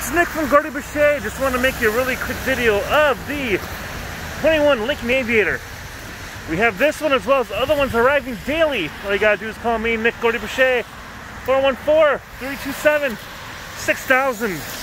it's Nick from Gordy Boucher. Just want to make you a really quick video of the 21 Lincoln Aviator. We have this one as well as the other ones arriving daily. All you gotta do is call me, Nick Gordy Boucher, 414-327-6000.